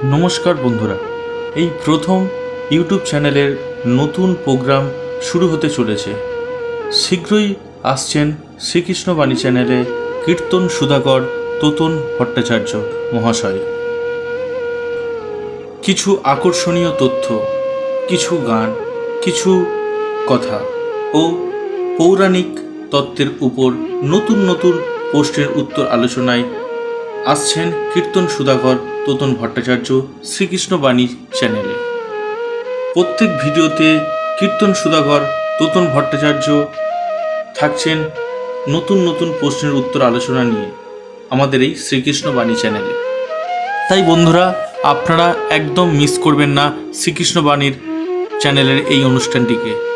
নমস্কার বন্ধুরা, এই প্রথম ইউটিউব চ্যানেলের নতুন প্রোগ্রাম শুরু হতে চলেছে। শীঘ্রই আসছেন শ্রীকৃষ্ণ বাণী চ্যানেলে কীর্তন সুধাকর তোতন ভট্টাচার্য মহাশয়। কিছু আকর্ষণীয় তথ্য, কিছু গান, কিছু কথা ও পৌরাণিক তত্ত্বের উপর নতুন নতুন প্রশ্নের উত্তর আলোচনায় আসছেন কীর্তন সুধাকর তোতন ভট্টাচার্য শ্রীকৃষ্ণ বাণী চ্যানেলে। প্রত্যেক ভিডিওতে কীর্তন সুধাকর তোতন ভট্টাচার্য থাকছেন নতুন নতুন প্রশ্নের উত্তর আলোচনা নিয়ে আমাদের এই শ্রীকৃষ্ণ বাণী চ্যানেলে। তাই বন্ধুরা, আপনারা একদম মিস করবেন না শ্রীকৃষ্ণ বাণীর চ্যানেলের এই অনুষ্ঠানটিকে।